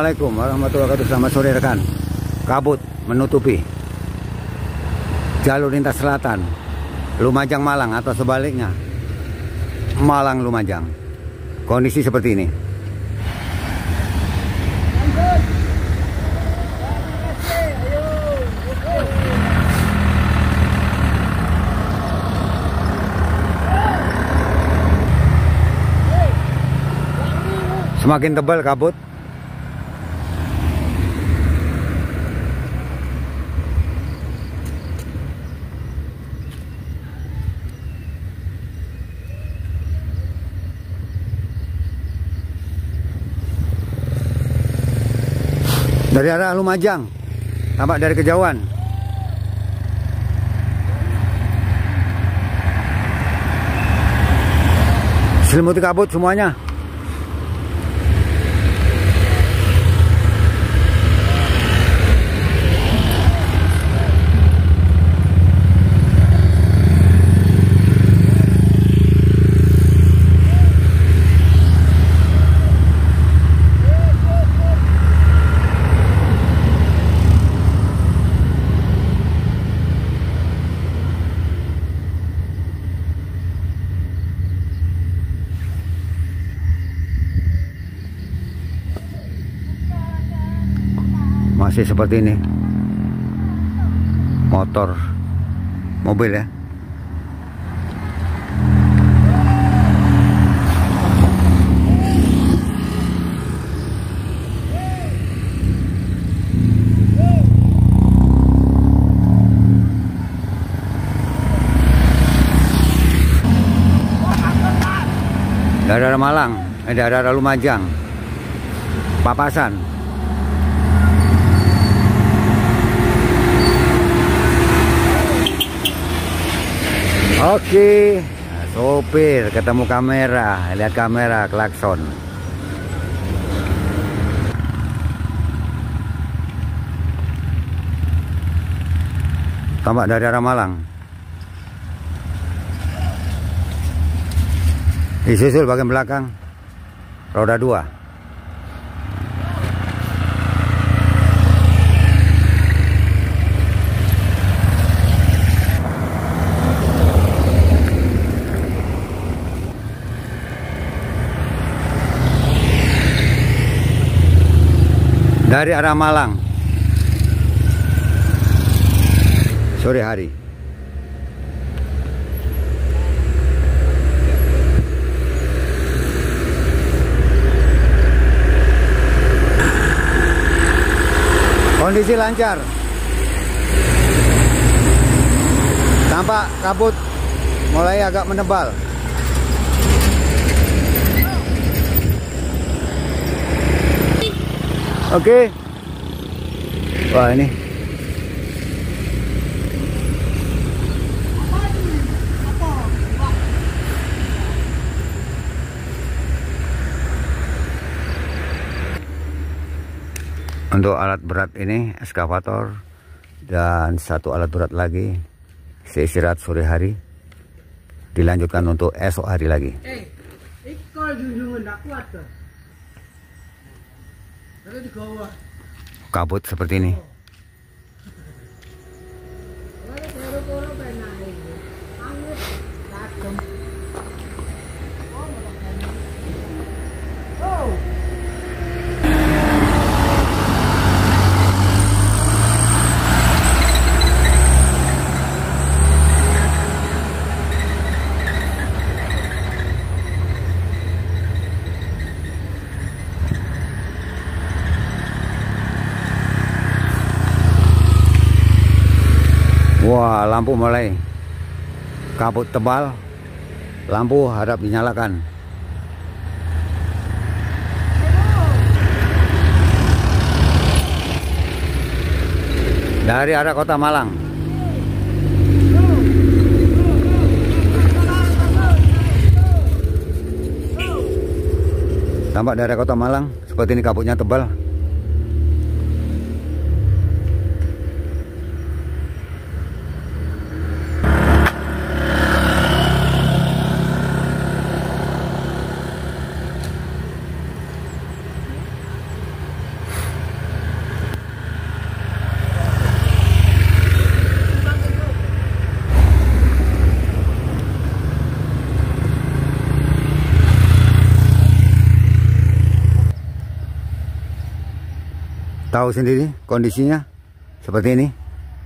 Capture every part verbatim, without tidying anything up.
Assalamualaikum warahmatullahi wabarakatuh. Selamat sore rekan. Kabut menutupi jalur lintas selatan Lumajang Malang atau sebaliknya Malang Lumajang. Kondisi seperti ini. Semakin tebal kabut. Dari arah Lumajang, tampak dari kejauhan. Selimuti kabut semuanya. Masih seperti ini, motor, mobil ya. Dari arah Malang, eh, dari arah Lumajang, Papasan. Oke, nah, sopir ketemu kamera, lihat kamera, klakson. Tampak dari arah Malang. Disusul bagian belakang, roda dua. Dari arah Malang, sore hari. Kondisi lancar. Tampak kabut mulai agak menebal. Oke. Wah, ini untuk alat berat ini eskavator dan satu alat berat lagi. Istirahat sore hari, dilanjutkan untuk esok hari lagi. Eh, ikol junjungan tak kuat tuh. Kabut seperti ini. Wah, lampu mulai kabut tebal, lampu harap dinyalakan. Dari arah kota Malang. Tampak dari kota Malang, seperti ini kabutnya tebal. tahu sendiri kondisinya seperti ini.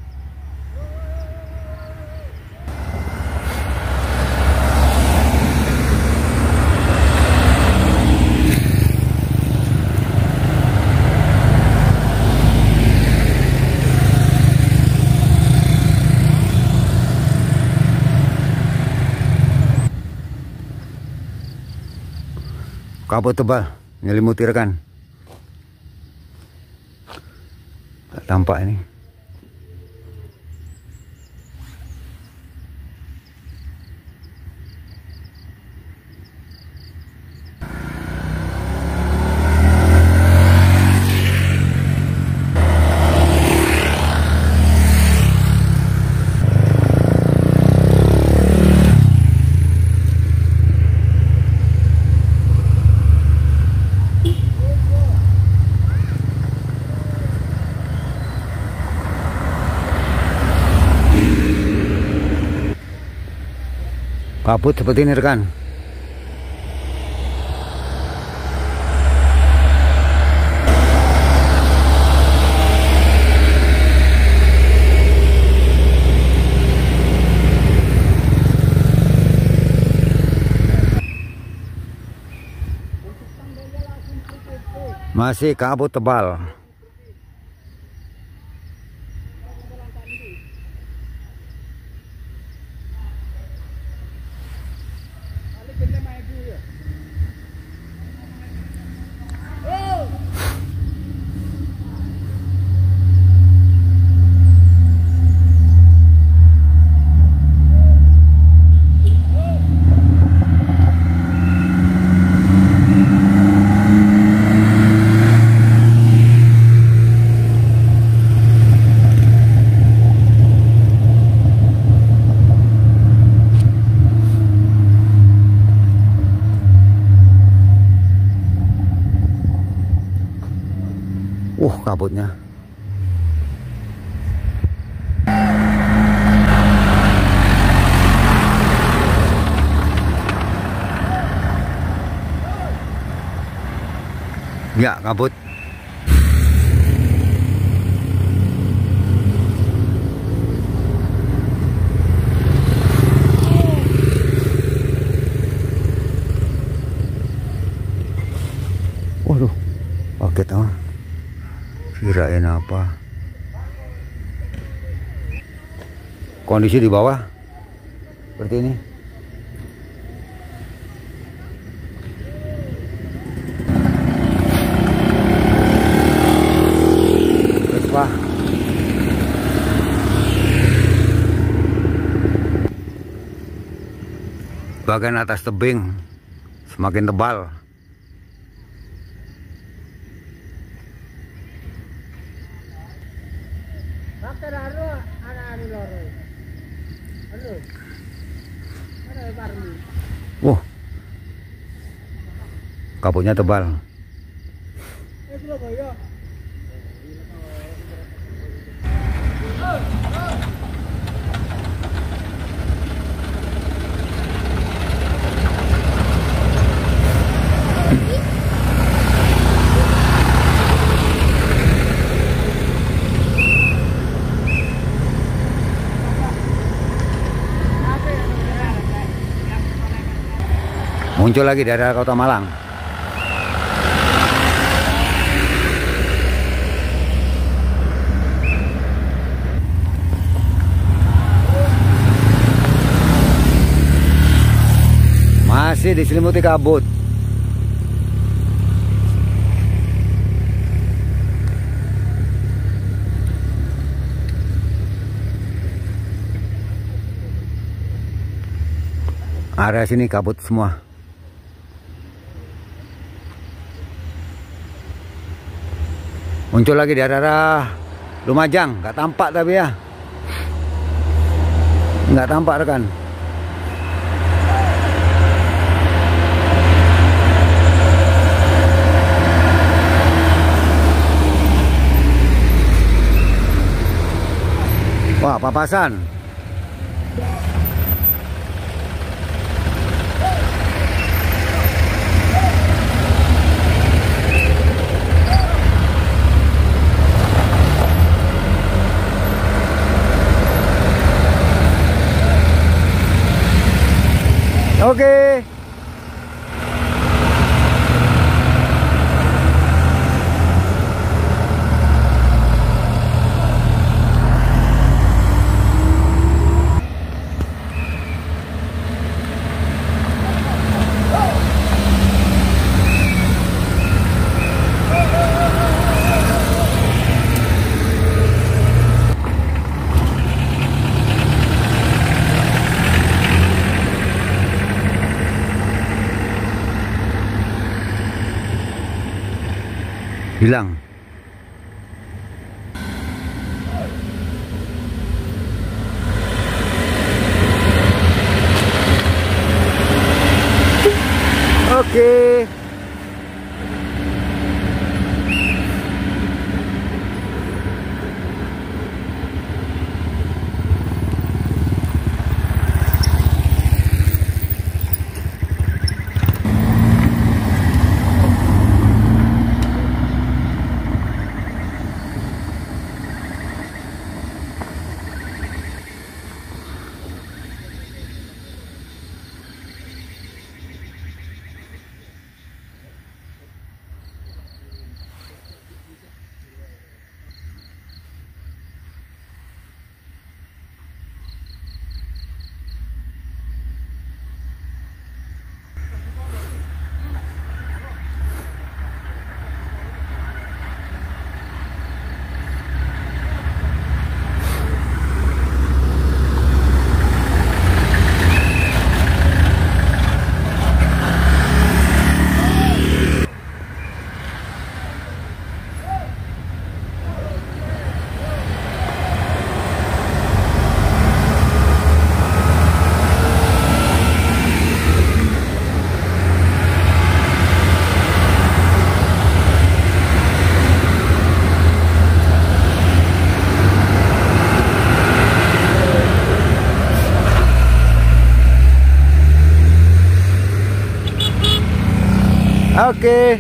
Kabut tebal menyelimuti rekan. Tak tampak ini. Kabut seperti ini rekan. Masih kabut tebal. Uh, kabutnya. Ya, kabut. Waduh, paket ah. Kirain apa? Kondisi di bawah seperti ini. Vespa. Bagian atas tebing semakin tebal. Wah, kabutnya tebal. Muncul lagi dari arah Kota Malang. Masih diselimuti kabut. Area sini kabut semua. Muncul lagi di arah Lumajang, nggak tampak tapi ya, nggak tampak rekan. Wah, papasan. Oke. Hilang. Oke. Oke.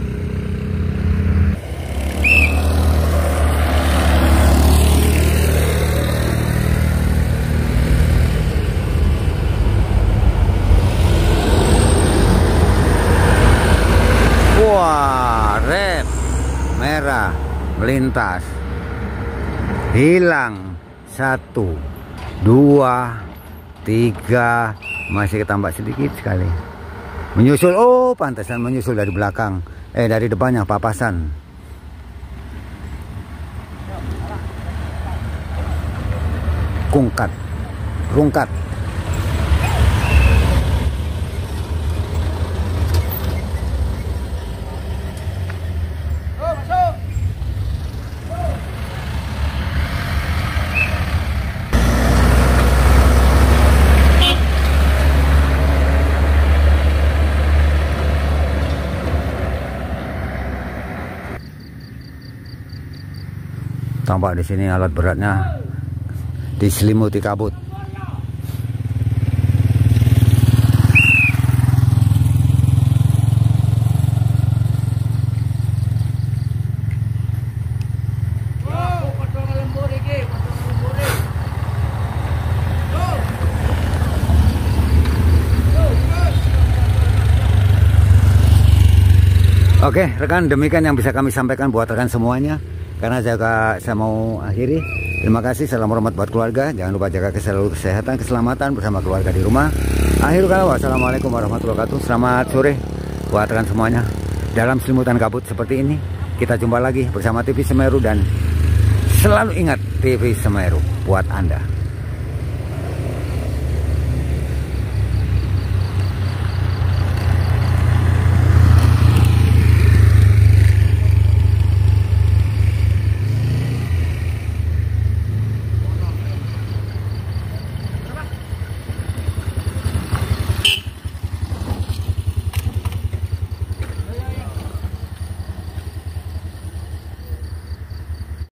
Wah, red merah melintas. Hilang. Satu, dua, tiga, masih ketambah sedikit sekali. Menyusul, oh pantesan menyusul dari belakang, eh dari depannya papasan. Kungkat, rungkat. Tampak di sini alat beratnya diselimuti kabut. Oke rekan, demikian yang bisa kami sampaikan buat rekan semuanya. Karena jaga, saya mau akhiri. Terima kasih, salam hormat buat keluarga. Jangan lupa jaga kesehatan, keselamatan bersama keluarga di rumah. Akhir kata, wassalamualaikum warahmatullahi wabarakatuh. Selamat sore buat rekan semuanya. Dalam selimutan kabut seperti ini, kita jumpa lagi bersama T V Semeru. Dan selalu ingat, T V Semeru buat Anda.